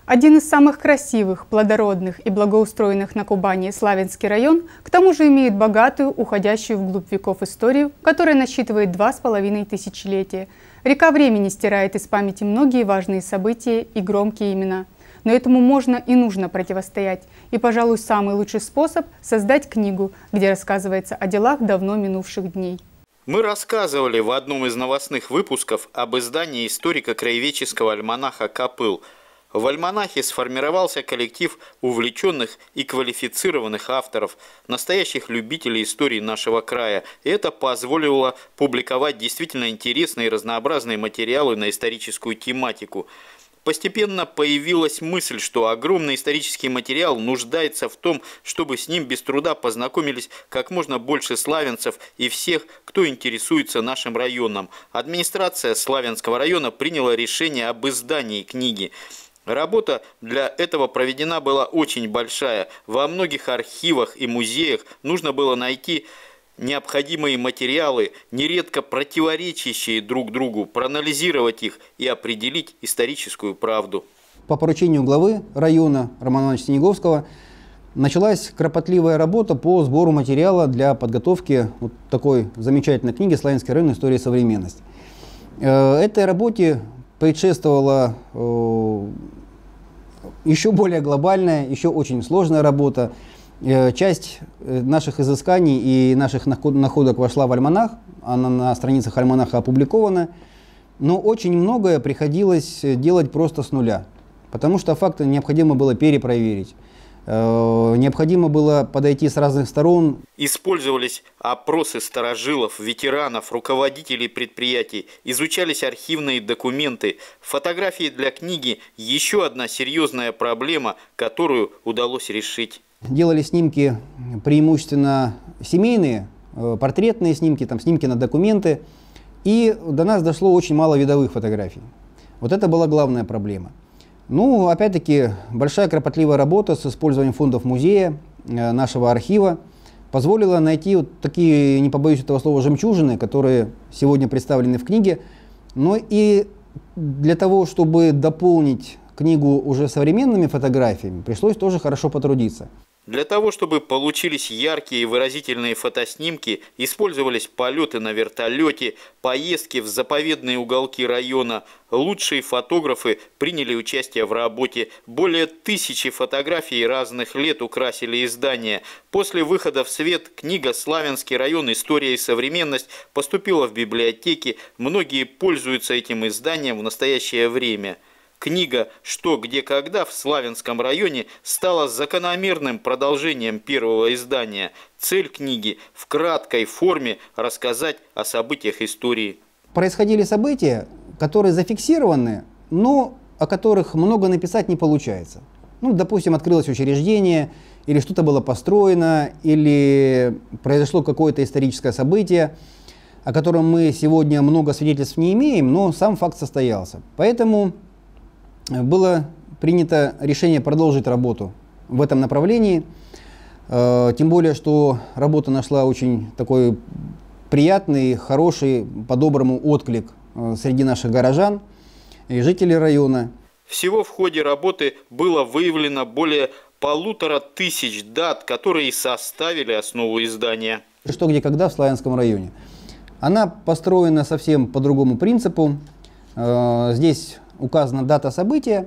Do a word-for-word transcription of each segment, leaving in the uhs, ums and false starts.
Один из самых красивых, плодородных и благоустроенных на Кубани Славянский район, к тому же имеет богатую, уходящую вглубь веков историю, которая насчитывает два с половиной тысячелетия. Река времени стирает из памяти многие важные события и громкие имена. Но этому можно и нужно противостоять. И, пожалуй, самый лучший способ – создать книгу, где рассказывается о делах давно минувших дней. Мы рассказывали в одном из новостных выпусков об издании историко-краеведческого альманаха «Копыл». В альманахе сформировался коллектив увлеченных и квалифицированных авторов, настоящих любителей истории нашего края. И это позволило публиковать действительно интересные и разнообразные материалы на историческую тематику. Постепенно появилась мысль, что огромный исторический материал нуждается в том, чтобы с ним без труда познакомились как можно больше славянцев и всех, кто интересуется нашим районом. Администрация Славянского района приняла решение об издании книги. Работа для этого проведена была очень большая. Во многих архивах и музеях нужно было найти необходимые материалы, нередко противоречащие друг другу, проанализировать их и определить историческую правду. По поручению главы района Романа Ивановича Синеговского началась кропотливая работа по сбору материала для подготовки вот такой замечательной книги «Славянский район. История и современность». Этой работе предшествовала еще более глобальная, еще очень сложная работа. Часть наших изысканий и наших находок вошла в альманах, она на страницах альманаха опубликована, но очень многое приходилось делать просто с нуля, потому что факты необходимо было перепроверить. Необходимо было подойти с разных сторон. Использовались опросы старожилов, ветеранов, руководителей предприятий, изучались архивные документы. Фотографии для книги – еще одна серьезная проблема, которую удалось решить. Делали снимки преимущественно семейные, портретные снимки, там, снимки на документы. И до нас дошло очень мало видовых фотографий. Вот это была главная проблема. Ну, опять-таки, большая кропотливая работа с использованием фондов музея, э, нашего архива позволила найти вот такие, не побоюсь этого слова, жемчужины, которые сегодня представлены в книге. Но и для того, чтобы дополнить книгу уже современными фотографиями, пришлось тоже хорошо потрудиться. Для того, чтобы получились яркие и выразительные фотоснимки, использовались полеты на вертолете, поездки в заповедные уголки района. Лучшие фотографы приняли участие в работе. Более тысячи фотографий разных лет украсили издание. После выхода в свет книга «Славянский район. История и современность» поступила в библиотеки. Многие пользуются этим изданием в настоящее время. Книга «Что, где, когда» в Славянском районе стала закономерным продолжением первого издания. Цель книги – в краткой форме рассказать о событиях истории. Происходили события, которые зафиксированы, но о которых много написать не получается. Ну, допустим, открылось учреждение, или что-то было построено, или произошло какое-то историческое событие, о котором мы сегодня много свидетельств не имеем, но сам факт состоялся. Поэтому было принято решение продолжить работу в этом направлении, тем более, что работа нашла очень такой приятный, хороший, по-доброму отклик среди наших горожан и жителей района. Всего в ходе работы было выявлено более полутора тысяч дат, которые составили основу издания. «Что, где, когда» в Славянском районе. Она построена совсем по другому принципу. Здесь указана дата события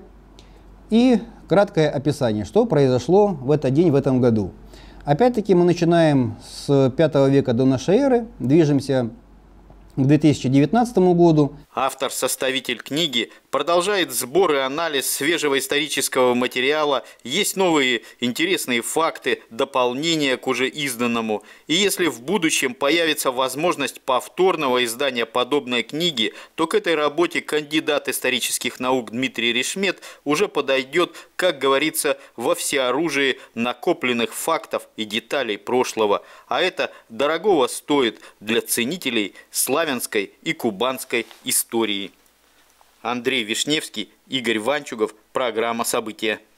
и краткое описание, что произошло в этот день, в этом году. Опять-таки мы начинаем с пятого века до нашей эры, движемся к две тысячи девятнадцатому году. Автор-составитель книги продолжает сбор и анализ свежего исторического материала, есть новые интересные факты, дополнения к уже изданному. И если в будущем появится возможность повторного издания подобной книги, то к этой работе кандидат исторических наук Дмитрий Решмет уже подойдет, как говорится, во всеоружии накопленных фактов и деталей прошлого. А это дорогого стоит для ценителей славянской и кубанской истории. Андрей Вишневский, Игорь Ванчугов. Программа «События».